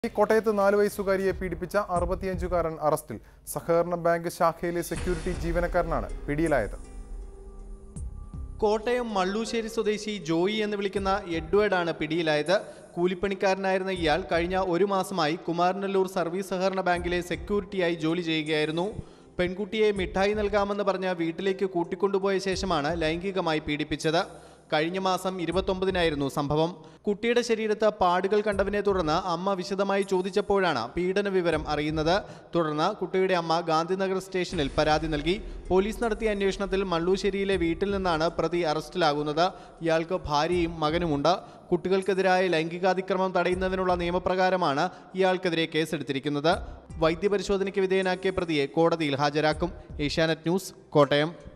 കോട്ടയത്ത് 4 വയസ്സുകാരിയെ പീഡിപ്പിച്ച 65-കാരൻ അറസ്റ്റിൽ. സഹകരണ ബാങ്ക് ശാഖയിലെ സെക്യൂരിറ്റി ജീവനക്കാരനാണ് പിടിയിലായത്. കോട്ടയം മള്ളൂശ്ശേരി സ്വദേശി ജോയി എന്ന് വിളിക്കുന്ന എഡ്വേർഡാണ് പിടിയിലായത്. കൂലിപ്പണിക്കാരനായിരുന്ന ഇയാൾ കഴിഞ്ഞ 1 മാസമായി കുമാരനല്ലൂർ സർവീസ് സഹകരണ ബാങ്കിലെ സെക്യൂരിറ്റിയായി ജോലി ചെയ്യുകയായിരുന്നു. പെൺകുട്ടിയെ മിഠായി നൽകാമെന്ന് പറഞ്ഞ വീട്ടിലേക്ക് കൂട്ടിക്കൊണ്ടുപോയ ശേഷമാണ് ലൈംഗികമായി പീഡിപ്പിച്ചത്. കഴിഞ്ഞ മാസം 29-നായിരുന്നു സംഭവം. കുട്ടിയുടെ ശരീരത്ത് പാടുകൾ കണ്ടതിനെ തുടർന്ന് അമ്മ വിശദമായി ചോദിച്ചപ്പോഴാണ് പീഡന വിവരം അറിയുന്നത്. തുടർന്ന് കുട്ടിയുടെ അമ്മ ഗാന്ധിനഗർ സ്റ്റേഷനിൽ പരാതി നൽകി. പോലീസ് നടത്തിയ അന്വേഷണത്തിൽ മള്ളൂശ്ശേരിയിലെ വീട്ടിൽ നിന്നാണ് പ്രതി അറസ്റ്റിലാകുന്നത്. ഇയാൾക്ക് ഭാര്യയും മകനുമുണ്ട്. കുട്ടികൾക്കെതിരായ ലൈംഗികാതിക്രമം തടയുന്നതിനുള്ള നിയമപ്രകാരമാണ് ഇയാൾക്കെതിരെ കേസെടുത്തിരിക്കുന്നത്. വൈദ്യപരിശോധനയ്ക്ക് വിധേയനാക്കിയ പ്രതിയെ കോടതിയിൽ ഹാജരാക്കും. ഏഷ്യാനെറ്റ് ന്യൂസ്, കോട്ടയം.